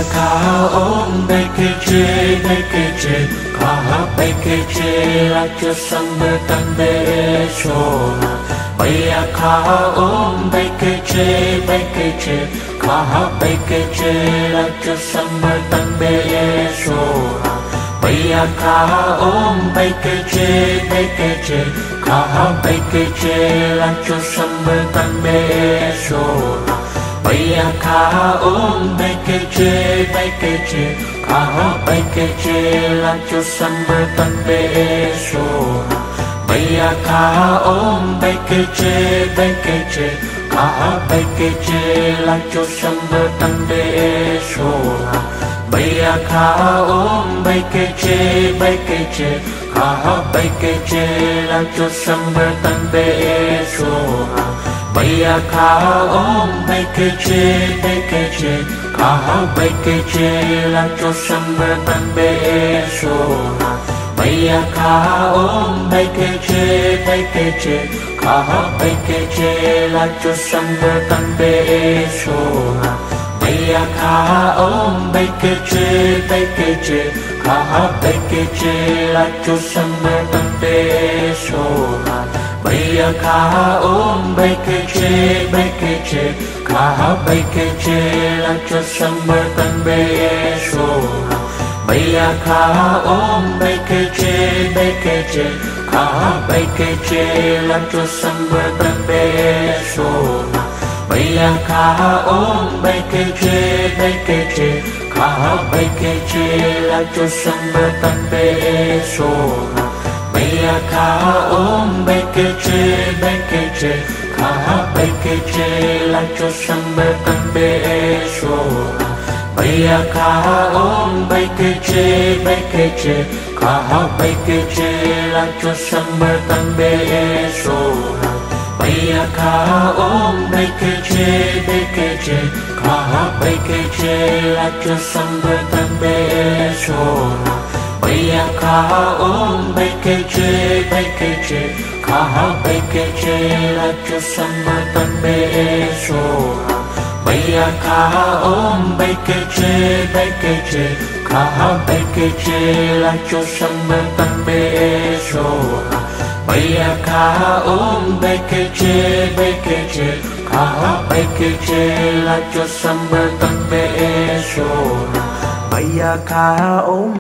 ka om bekeche kaha bekeche la cho samber tan be shona baya ka om bekeche kaha bekeche la cho samber tan be shona baya ka om bekeche kaha bekeche la cho samber tan be shona baya ka om bekeche kaha bekeche la cho samber tan be shona baya ka om bekeche kaha bekeche la cho samber tan be shona baya ka om bekeche kaha bekeche la cho samber tan be shona baya ka om bekeche kaha bekeche la cho samber tan be shona baya ka om bekeche kaha bekeche la cho samber tan be shona baya ka om bekeche kaha bekeche la cho samber tan be shona baya ka om bekeche kaha bekeche la cho samber tan be shona baya ka om bekeche kaha bekeche la cho samber tan be shona baya ka om bekeche kaha bekeche la cho samber tan be shona baya ka om bekeche kaha bekeche la cho samber tan be shona baya ka om bekeche kaha bekeche la cho samber tan be shona baya ka om bekeche kaha bekeche la cho samber tan be shona baya ka om bekeche kaha bekeche la cho samber tan be shona baya ka om bekeche kaha bekeche la cho samber tan be shona baya ka om bekeche kaha bekeche la cho samber tan be shona baya ka om